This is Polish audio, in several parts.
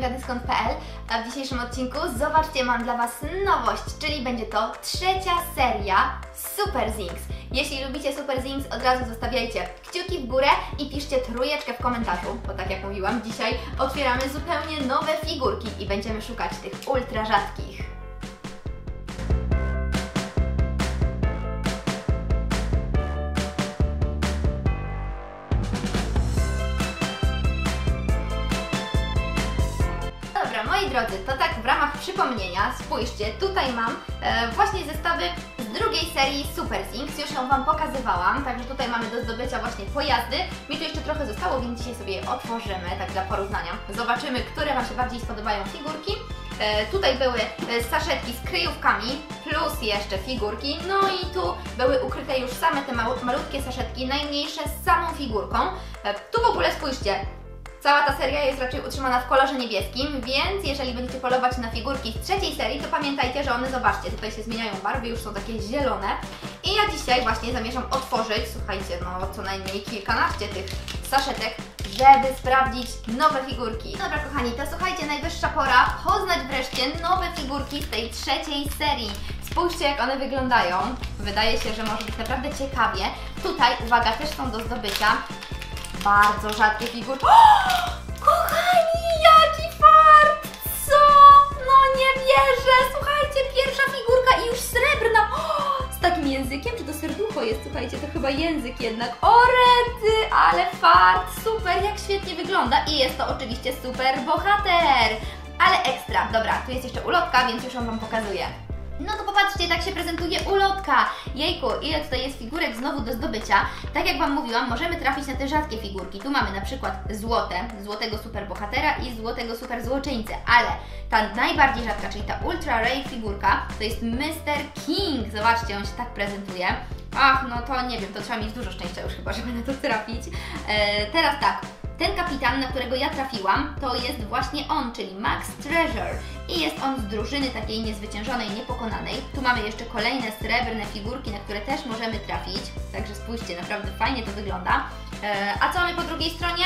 magadyskont.pl, a w dzisiejszym odcinku, zobaczcie, mam dla Was nowość, czyli będzie to trzecia seria Super Things. Jeśli lubicie Super Things, od razu zostawiajcie kciuki w górę i piszcie trójeczkę w komentarzu, bo tak jak mówiłam, dzisiaj otwieramy zupełnie nowe figurki i będziemy szukać tych ultra rzadkich. Moi drodzy, to tak w ramach przypomnienia, spójrzcie, tutaj mam właśnie zestawy z drugiej serii Super Things, już ją Wam pokazywałam, także tutaj mamy do zdobycia właśnie pojazdy. Mi tu jeszcze trochę zostało, więc dzisiaj sobie je otworzymy, tak dla porównania. Zobaczymy, które Wam się bardziej spodobają figurki. Tutaj były saszetki z kryjówkami, plus jeszcze figurki, no i tu były ukryte już same te malutkie saszetki, najmniejsze z samą figurką. Tu w ogóle spójrzcie, cała ta seria jest raczej utrzymana w kolorze niebieskim, więc jeżeli będziecie polować na figurki z trzeciej serii, to pamiętajcie, że one, zobaczcie, tutaj się zmieniają barwy, już są takie zielone. I ja dzisiaj właśnie zamierzam otworzyć, słuchajcie, no co najmniej kilkanaście tych saszetek, żeby sprawdzić nowe figurki. Dobra kochani, to słuchajcie, najwyższa pora poznać wreszcie nowe figurki z tej trzeciej serii. Spójrzcie, jak one wyglądają. Wydaje się, że może być naprawdę ciekawie. Tutaj, uwaga, też są do zdobycia bardzo rzadkie figurki. Oh! Kochani, jaki fart! Co? No nie wierzę! Słuchajcie, pierwsza figurka i już srebrna! Oh! Z takim językiem? Czy to serducho jest? Słuchajcie, to chyba język jednak. O rety, ale fart! Super, jak świetnie wygląda. I jest to oczywiście super bohater! Ale ekstra. Dobra, tu jest jeszcze ulotka, więc już ją Wam pokazuję. No to popatrzcie, tak się prezentuje ulotka. Jejku, ile tutaj jest figurek znowu do zdobycia. Tak jak Wam mówiłam, możemy trafić na te rzadkie figurki. Tu mamy na przykład złotego super bohatera i złotego super złoczyńcę. Ale ta najbardziej rzadka, czyli ta ultra rare figurka, to jest Mr. King. Zobaczcie, on się tak prezentuje. Ach, no to nie wiem, to trzeba mieć dużo szczęścia już chyba, żeby na to trafić. Teraz tak. Ten kapitan, na którego ja trafiłam, to jest właśnie on, czyli Max Treasure. I jest on z drużyny takiej niezwyciężonej, niepokonanej. Tu mamy jeszcze kolejne srebrne figurki, na które też możemy trafić. Także spójrzcie, naprawdę fajnie to wygląda. A co mamy po drugiej stronie?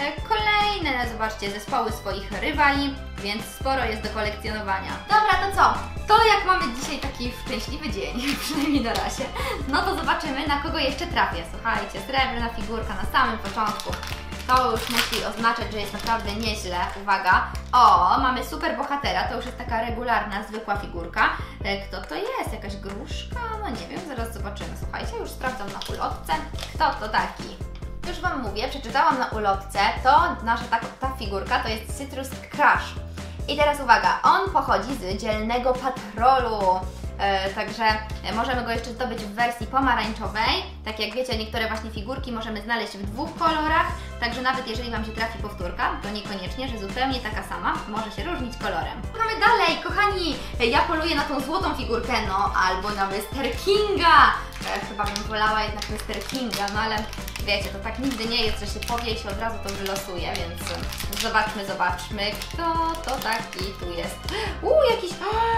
Kolejne, zobaczcie, zespoły swoich rywali, więc sporo jest do kolekcjonowania. Dobra, to co? To jak mamy dzisiaj taki szczęśliwy dzień, przynajmniej na razie, no to zobaczymy, na kogo jeszcze trafię. Słuchajcie, srebrna figurka na samym początku. To już musi oznaczać, że jest naprawdę nieźle. Uwaga! O, mamy super bohatera, to już jest taka regularna, zwykła figurka. Kto to jest? Jakaś gruszka? No nie wiem, zaraz zobaczymy. Słuchajcie, już sprawdzam na ulotce. Kto to taki? Już Wam mówię, przeczytałam na ulotce, to nasza ta figurka to jest Citrus Crush. I teraz uwaga, on pochodzi z dzielnego patrolu. Także możemy go jeszcze zdobyć w wersji pomarańczowej. Tak jak wiecie, niektóre właśnie figurki możemy znaleźć w dwóch kolorach. Także nawet jeżeli Wam się trafi powtórka, to niekoniecznie, że zupełnie taka sama, może się różnić kolorem. Mamy dalej, kochani! Ja poluję na tą złotą figurkę, no albo na Mr. Kinga! Chyba bym wolała jednak Mr. Kinga, no ale wiecie, to tak nigdy nie jest, że się powie i się od razu to wylosuje, więc zobaczmy, kto to taki tu jest. Jakiś...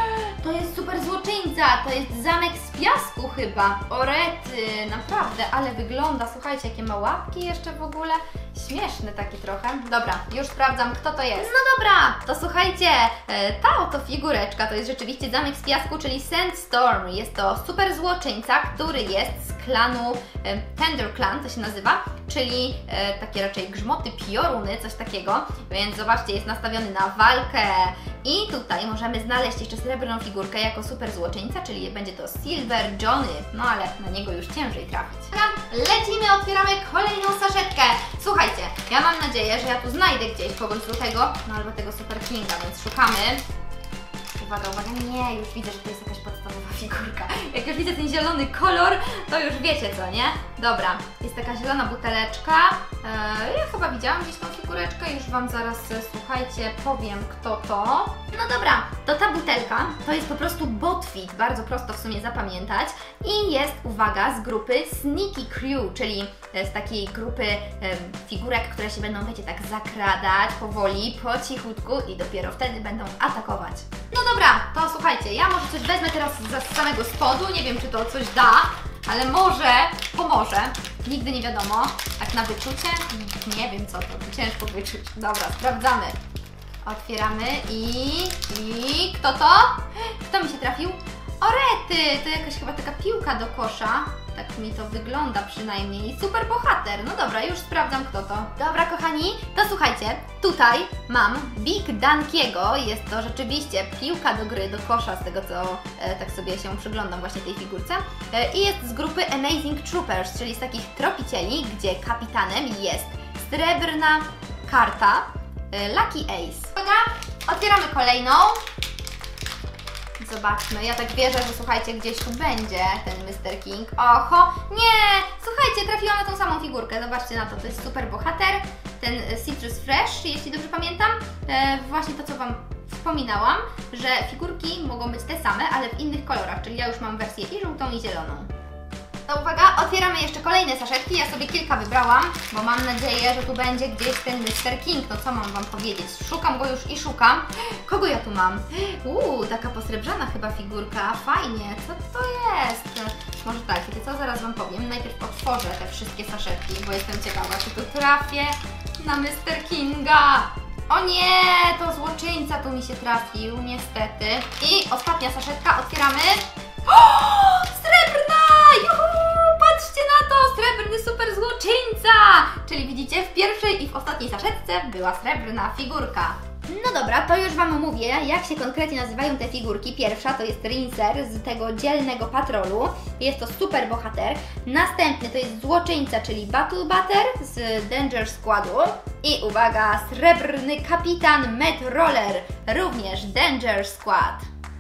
To jest super złoczyńca, to jest zamek z piasku chyba. O rety, naprawdę, ale wygląda, słuchajcie, jakie ma łapki jeszcze w ogóle. Śmieszny taki trochę. Dobra, już sprawdzam, kto to jest. No dobra, to słuchajcie, ta oto figureczka to jest rzeczywiście zamek z piasku, czyli Sandstorm. Jest to super złoczyńca, który jest z klanu Thunder Clan, to się nazywa, czyli takie raczej grzmoty, pioruny, coś takiego. Więc zobaczcie, jest nastawiony na walkę. I tutaj możemy znaleźć jeszcze srebrną figurkę jako super złoczyńca, czyli będzie to Silver Johnny, no ale na niego już ciężej trafić. Lecimy, otwieramy kolejną saszetkę. Słuchajcie, ja mam nadzieję, że ja tu znajdę gdzieś kogoś złotego, no albo tego Super Kinga, więc szukamy. Uwaga, nie, już widzę, że to jest jakaś podstawowa figurka. Jak już widzę ten zielony kolor, to już wiecie co, nie? Dobra, jest taka zielona buteleczka. Ja chyba widziałam gdzieś tą figureczkę, już Wam zaraz, słuchajcie, powiem kto to. No dobra, to ta butelka to jest po prostu Botfit, bardzo prosto w sumie zapamiętać. I jest, uwaga, z grupy Sneaky Crew, czyli z takiej grupy figurek, które się będą, wiecie, tak zakradać powoli, po cichutku i dopiero wtedy będą atakować. No dobra, to słuchajcie, ja może coś wezmę teraz z samego spodu, nie wiem czy to coś da, ale może pomoże, nigdy nie wiadomo, tak na wyczucie, nie wiem co to, ciężko wyczuć. Dobra, sprawdzamy. Otwieramy i kto to? Kto mi się trafił? O rety! To jakaś chyba taka piłka do kosza. Tak mi to wygląda przynajmniej. Super bohater. No dobra, już sprawdzam kto to. Dobra kochani, to słuchajcie, tutaj mam Big Dunkiego. Jest to rzeczywiście piłka do gry, do kosza, z tego co tak sobie się przyglądam właśnie tej figurce. I jest z grupy Amazing Troopers, czyli z takich tropicieli, gdzie kapitanem jest srebrna karta Lucky Ace. Uwaga, otwieramy kolejną. Zobaczmy, ja tak wierzę, że słuchajcie, gdzieś tu będzie ten Mr. King. Oho, nie! Słuchajcie, trafiłam na tą samą figurkę, zobaczcie na to jest super bohater, ten Citrus Fresh, jeśli dobrze pamiętam. Właśnie to, co Wam wspominałam, że figurki mogą być te same, ale w innych kolorach, czyli ja już mam wersję i żółtą, i zieloną. To uwaga, otwieramy jeszcze kolejne saszetki, ja sobie kilka wybrałam, bo mam nadzieję, że tu będzie gdzieś ten Mr. King, no co mam Wam powiedzieć, szukam go już i szukam. Kogo ja tu mam? Taka posrebrzana chyba figurka, fajnie, co to jest? Może tak, wiecie co, zaraz Wam powiem, najpierw otworzę te wszystkie saszetki, bo jestem ciekawa, czy tu trafię na Mr. Kinga. O nie, to złoczyńca tu mi się trafił, niestety. I ostatnia saszetka, otwieramy. O, srebrna! Juhu! Patrzcie na to! Srebrny super złoczyńca! Czyli widzicie, w pierwszej i w ostatniej saszetce była srebrna figurka. No dobra, to już Wam mówię, jak się konkretnie nazywają te figurki. Pierwsza to jest Rincer z tego dzielnego patrolu. Jest to super bohater. Następny to jest złoczyńca, czyli Battle Butter z Danger Squadu. I uwaga, srebrny kapitan Met Roller, również Danger Squad.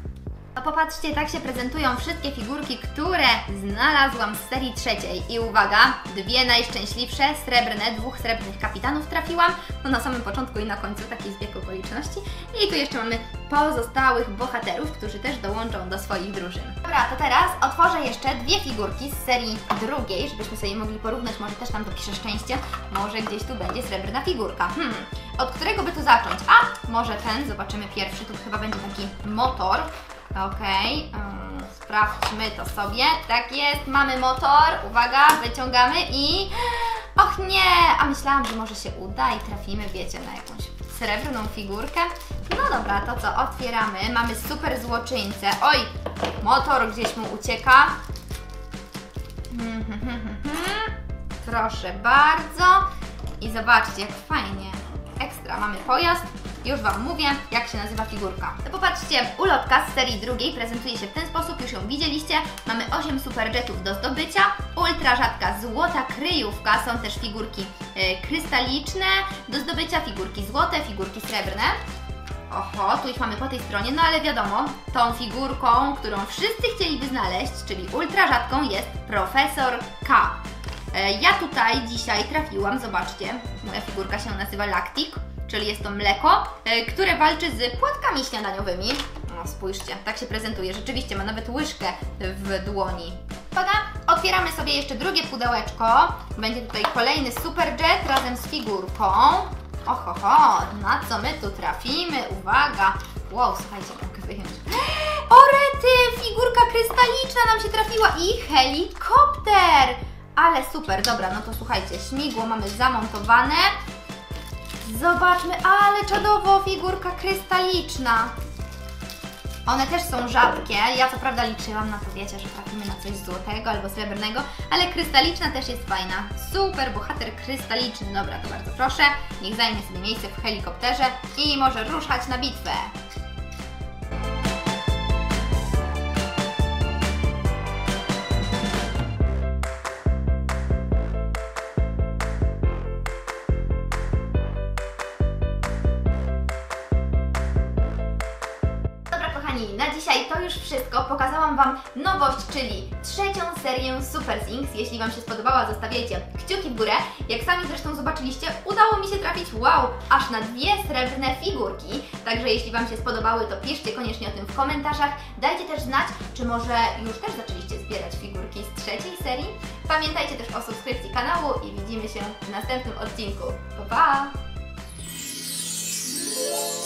No popatrzcie, tak się prezentują wszystkie figurki, które znalazłam z serii trzeciej. I uwaga, dwie najszczęśliwsze, srebrne, dwóch srebrnych kapitanów trafiłam. No na samym początku i na końcu, taki zbieg okoliczności. I tu jeszcze mamy pozostałych bohaterów, którzy też dołączą do swoich drużyn. Dobra, to teraz otworzę jeszcze dwie figurki z serii drugiej, żebyśmy sobie mogli porównać, może też tam dopiszę szczęście, może gdzieś tu będzie srebrna figurka. Od którego by tu zacząć? A, może ten, zobaczymy pierwszy, tu chyba będzie taki motor. Okej, sprawdźmy to sobie. Tak jest, mamy motor. Uwaga, wyciągamy i... Och nie! A myślałam, że może się uda i trafimy, wiecie, na jakąś srebrną figurkę. No dobra, to co? Otwieramy. Mamy super złoczyńcę. Oj! Motor gdzieś mu ucieka. Proszę bardzo. I zobaczcie, jak fajnie. Ekstra, mamy pojazd. Już Wam mówię, jak się nazywa figurka. To popatrzcie, ulotka z serii drugiej prezentuje się w ten sposób, już ją widzieliście. Mamy 8 superjetów do zdobycia, ultra rzadka złota kryjówka, są też figurki krystaliczne do zdobycia, figurki złote, figurki srebrne. Oho, tu ich mamy po tej stronie, no ale wiadomo, tą figurką, którą wszyscy chcieliby znaleźć, czyli ultra rzadką, jest Profesor K. Ja tutaj dzisiaj trafiłam, zobaczcie, moja figurka się nazywa Lactic, czyli jest to mleko, które walczy z płatkami śniadaniowymi. No spójrzcie, tak się prezentuje, rzeczywiście ma nawet łyżkę w dłoni. Uwaga, otwieramy sobie jeszcze drugie pudełeczko. Będzie tutaj kolejny superjet razem z figurką. Ohoho, na co my tu trafimy? Uwaga! Wow, słuchajcie, mogę wyjąć. O rety, figurka krystaliczna nam się trafiła i helikopter! Ale super, dobra, no to słuchajcie, śmigło mamy zamontowane. Zobaczmy, ale czadowo, figurka krystaliczna. One też są rzadkie, ja co prawda liczyłam na to, wiecie, że trafimy na coś złotego albo srebrnego, ale krystaliczna też jest fajna. Super bohater krystaliczny, dobra, to bardzo proszę, niech zajmie sobie miejsce w helikopterze i może ruszać na bitwę. Na dzisiaj to już wszystko. Pokazałam Wam nowość, czyli trzecią serię Super Things. Jeśli Wam się spodobała, zostawiajcie kciuki w górę. Jak sami zresztą zobaczyliście, udało mi się trafić, wow, aż na dwie srebrne figurki. Także jeśli Wam się spodobały, to piszcie koniecznie o tym w komentarzach. Dajcie też znać, czy może już też zaczęliście zbierać figurki z trzeciej serii. Pamiętajcie też o subskrypcji kanału i widzimy się w następnym odcinku. Pa, pa!